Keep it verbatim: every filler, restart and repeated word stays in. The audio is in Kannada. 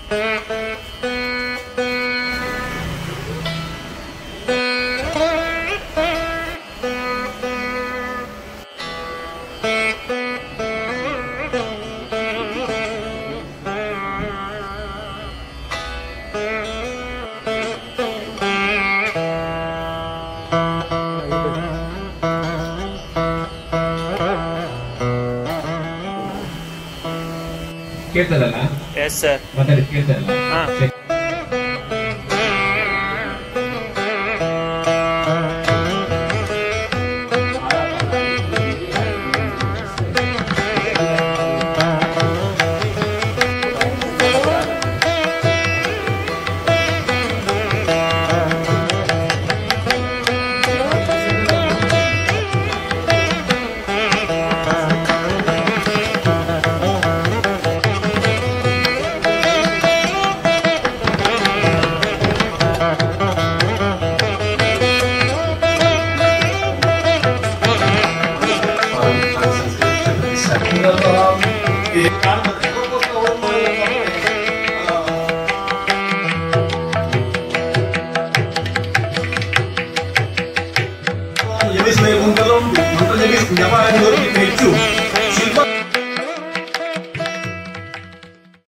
ಕೇಳ್ತದಲ್ಲ? Yes sir. ಮಾತಾಡಿ ಕೇಳ್ತದಲ್ಲ? ಹಾ. Jadi saya pun kalau untuk jadi siapa yang lebih kecil.